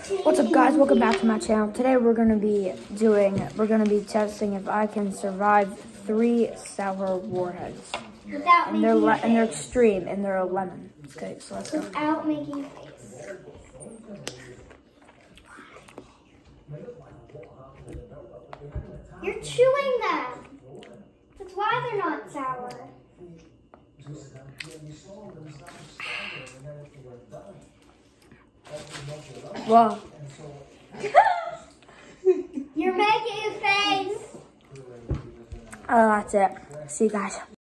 What's up, guys? Welcome back to my channel. Today we're gonna be testing if I can survive 3 sour warheads. Without and they're extreme and they're a lemon. Okay, so let's go. Without making a face. You're chewing them. That's why they're not sour. Well, You're making a face. that's it. See you guys.